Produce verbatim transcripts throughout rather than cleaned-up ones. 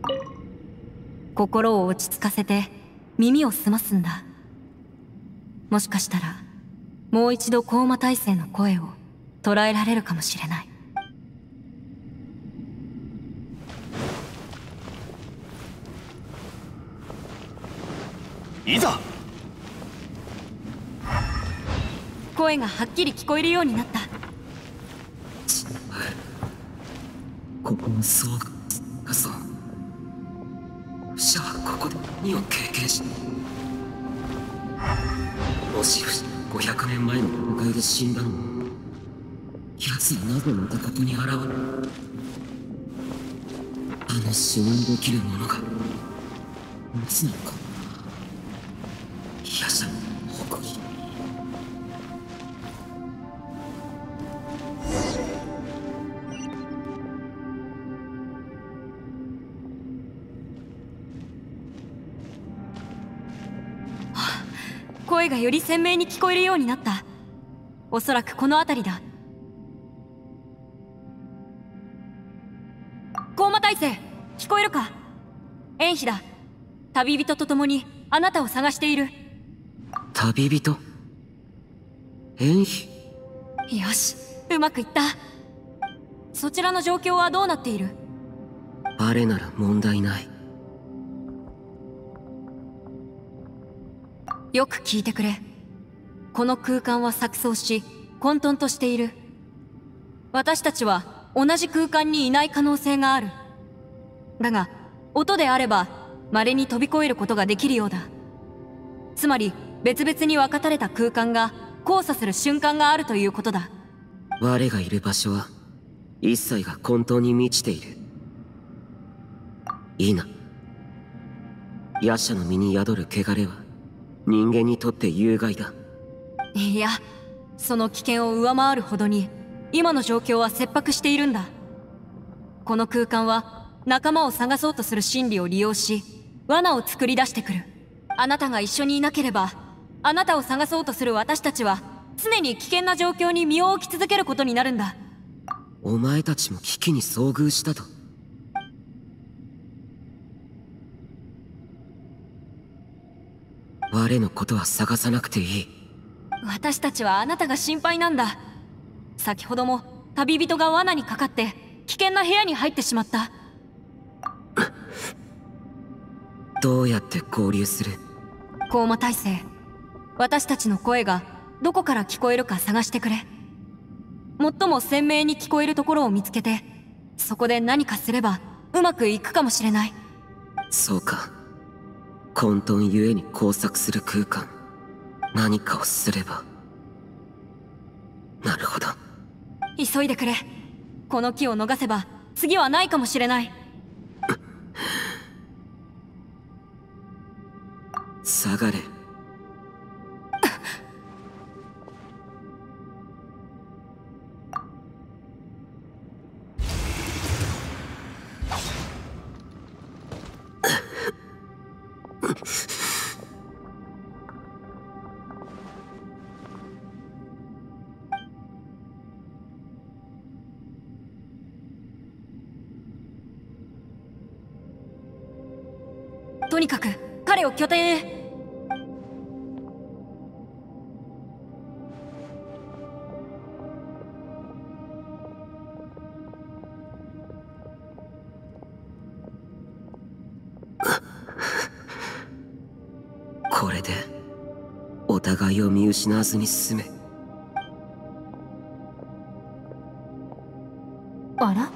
心を落ち着かせて耳を澄ますんだ。もしかしたらもう一度高魔大生の声を捉えられるかもしれない。 いざ。 声がはっきり聞こえるようになった。 ここもそうか。そう。シャはここで何を経験し、もしごひゃくねんまえの戦いで死んだのも、奴はなぜまたここに現れる。あの死人できるものがいつなのか。ヤシャの誇り。 声がより鮮明に聞こえるようになった。おそらくこの辺りだ。高魔大生、聞こえるか？エンヒだ。旅人と共にあなたを探している。 旅人？エンヒ？ よし、うまくいった。そちらの状況はどうなっている？ あれなら問題ない。 よく聞いてくれ。この空間は錯綜し混沌としている。私たちは同じ空間にいない可能性がある。だが音であれば稀に飛び越えることができるようだ。つまり別々に分かたれた空間が交差する瞬間があるということだ。 我がいる場所は一切が混沌に満ちている。いいな。ヤシャの身に宿る汚れは人間にとって有害だ。 いや、その危険を上回るほどに今の状況は切迫しているんだ。この空間は仲間を探そうとする心理を利用し罠を作り出してくる。あなたが一緒にいなければあなたを探そうとする私たちは常に危険な状況に身を置き続けることになるんだ。 お前たちも危機に遭遇したと？我のことは探さなくていい。 私たちはあなたが心配なんだ。先ほども旅人が罠にかかって危険な部屋に入ってしまった。 どうやって合流する？ 高魔大生、私たちの声がどこから聞こえるか探してくれ。最も鮮明に聞こえるところを見つけてそこで何かすればうまくいくかもしれない。 そうか。混沌ゆえに交錯する空間。何かをすれば。なるほど。 急いでくれ。この機を逃せば次はないかもしれない。 下がれ。 とにかく彼を拠点へ。 これでお互いを見失わずに進め。 あら？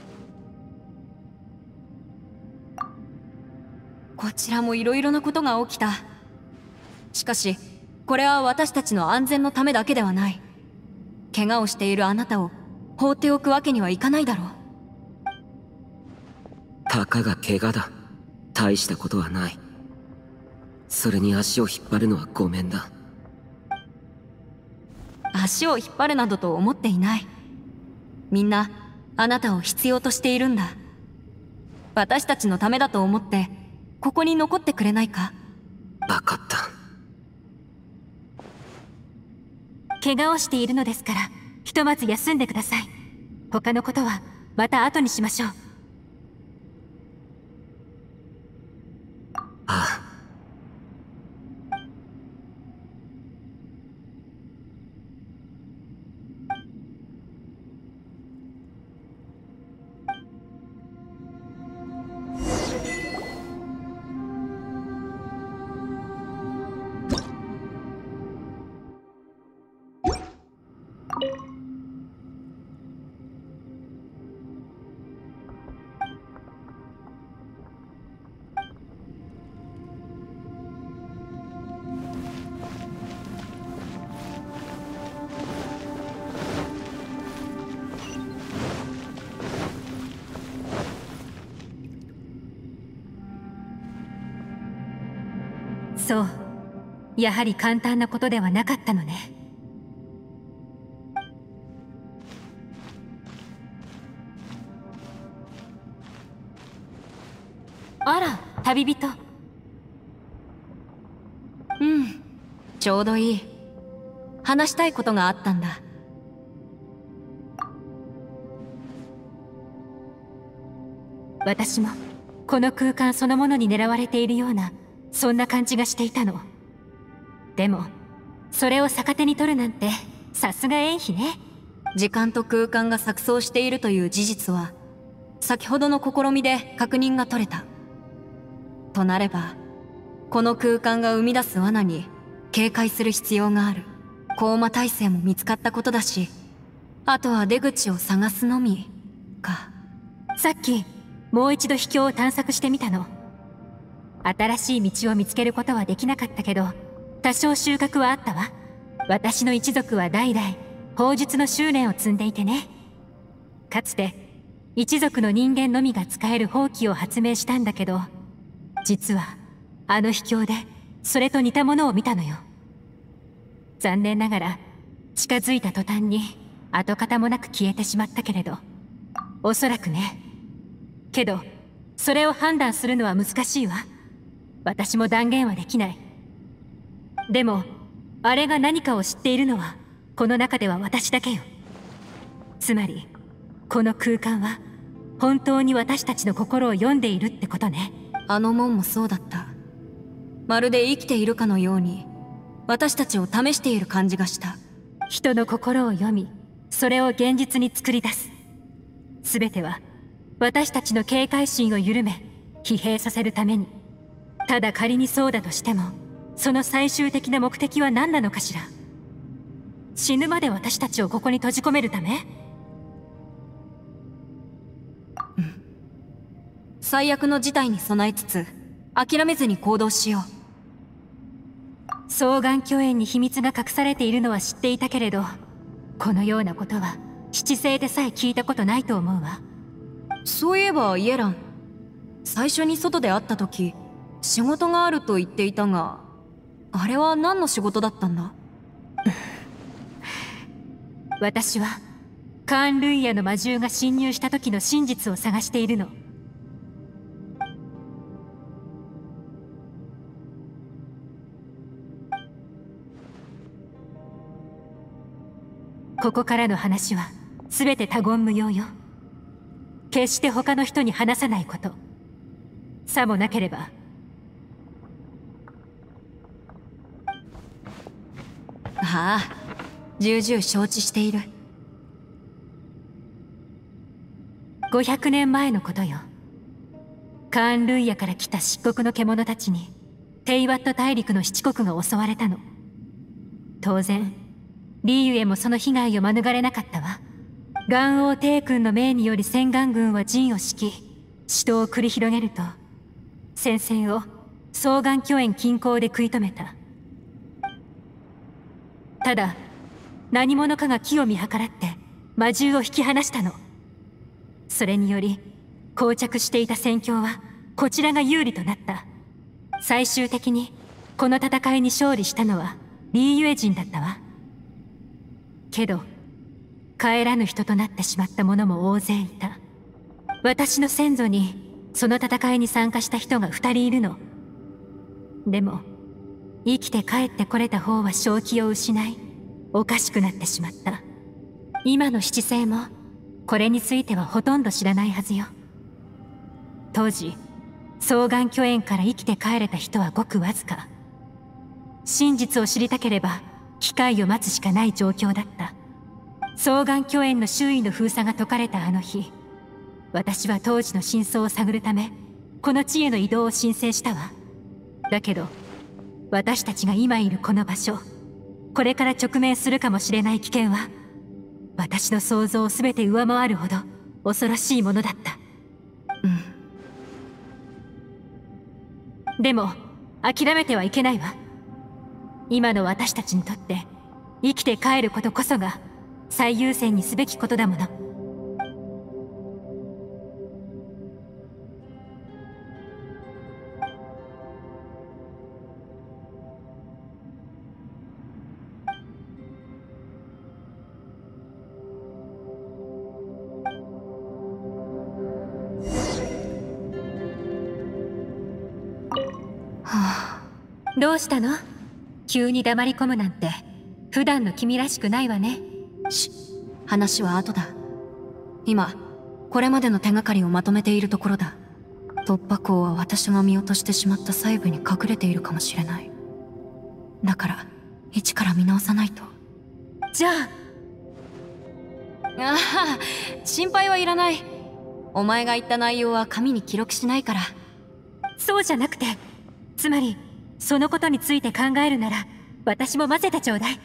こちらもいろいろなことが起きた。しかしこれは私たちの安全のためだけではない。怪我をしているあなたを放っておくわけにはいかないだろう。 たかが怪我だ。大したことはない。それに足を引っ張るのはごめんだ。 足を引っ張るなどと思っていない。みんなあなたを必要としているんだ。私たちのためだと思ってここに残ってくれないか？ わかった。 怪我をしているのですからひとまず休んでください。他のことはまた後にしましょう。 そう、やはり簡単なことではなかったのね。あら、旅人。 うん、ちょうどいい。話したいことがあったんだ。 私もこの空間そのものに狙われているような、そんな感じがしていたの。でもそれを逆手に取るなんてさすがエンヒね。 時間と空間が錯綜しているという事実は先ほどの試みで確認が取れた。となればこの空間が生み出す罠に警戒する必要がある。コーマ耐性も見つかったことだし、あとは出口を探すのみか。 さっきもう一度秘境を探索してみたの。新しい道を見つけることはできなかったけど、多少収穫はあったわ。私の一族は代々砲術の修練を積んでいてね。かつて一族の人間のみが使える宝器を発明したんだけど、実はあの秘境でそれと似たものを見たのよ。残念ながら近づいた途端に跡形もなく消えてしまったけれど、おそらくね。けどそれを判断するのは難しいわ。私も断言はできない。でもあれが何かを知っているのはこの中では私だけよ。つまりこの空間は本当に私たちの心を読んでいるってことね。 あの門もそうだった。まるで生きているかのように私たちを試している感じがした。 人の心を読み、それを現実に作り出す。全ては私たちの警戒心を緩め疲弊させるために。ただ仮にそうだとしても、その最終的な目的は何なのかしら。死ぬまで私たちをここに閉じ込めるため？ うん。最悪の事態に備えつつ諦めずに行動しよう。 双眼巨炎に秘密が隠されているのは知っていたけれど、このようなことは七星でさえ聞いたことないと思うわ。 そういえばイエラン、最初に外で会った時仕事があると言っていたが、あれは何の仕事だったんだ？ 私はカーン・ルイヤの魔獣が侵入した時の真実を探しているの。ここからの話は全て他言無用よ。決して他の人に話さないこと。さもなければ。 ああ、重々承知している。 ごひゃくねんまえのことよ。カーン・ルイヤから来た漆黒の獣たちにテイワット大陸の七国が襲われたの。当然リーユエもその被害を免れなかったわ。元王帝君の命により千眼軍は陣を敷き死闘を繰り広げると、戦線を双眼巨炎近郊で食い止めた。ただ何者かが機を見計らって魔獣を引き離したの。それにより膠着していた戦況はこちらが有利となった。最終的にこの戦いに勝利したのはリーユエ人だったわ。けど帰らぬ人となってしまった者も大勢いた。私の先祖にその戦いに参加した人が二人いるの。でも生きて帰ってこれた方は正気を失いおかしくなってしまった。今の七星もこれについてはほとんど知らないはずよ。当時双眼巨炎から生きて帰れた人はごくわずか。真実を知りたければ機会を待つしかない状況だった。双眼巨炎の周囲の封鎖が解かれたあの日、私は当時の真相を探るためこの地への移動を申請したわ。だけど私たちが今いるこの場所、これから直面するかもしれない危険は私の想像を全て上回るほど恐ろしいものだった。うん。でも諦めてはいけないわ。今の私たちにとって生きて帰ることこそが最優先にすべきことだもの。 どうしたの？急に黙り込むなんて普段の君らしくないわね。 し、話は後だ。今これまでの手がかりをまとめているところだ。突破口は私が見落としてしまった細部に隠れているかもしれない。だから一から見直さないと。 じゃあ。 ああ、心配はいらない。お前が言った内容は紙に記録しないから。 そうじゃなくて、つまりそのことについて考えるなら私も混ぜてちょうだい。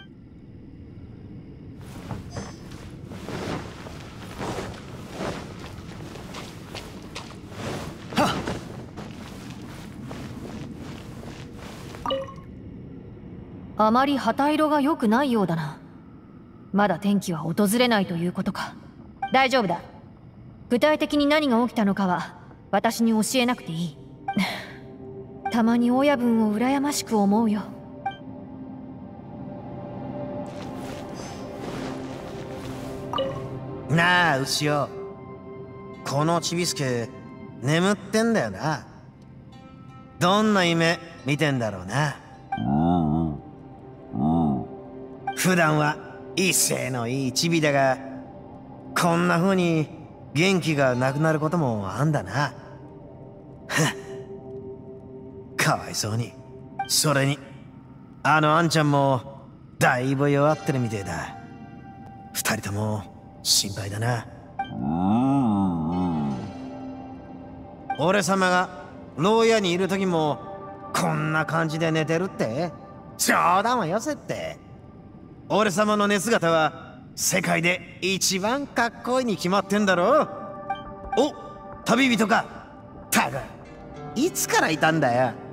あまり旗色が良くないようだな。まだ天気は訪れないということか。大丈夫だ。具体的に何が起きたのかは私に教えなくていい。たまに親分を羨ましく思うよ。 なあ牛尾、このちびすけ眠ってんだよな。どんな夢見てんだろうな。普段は威勢のいいチビだが、こんな風に元気がなくなることもあんだな。かわいそうに。それにあのあんちゃんもだいぶ弱ってるみてえだ。二人とも心配だな。俺様が牢屋にいる時もこんな感じで寝てるって？冗談はよせって。俺様の寝姿は世界で一番かっこいいに決まってんだろ。お、旅人か。たくいつからいたんだよ。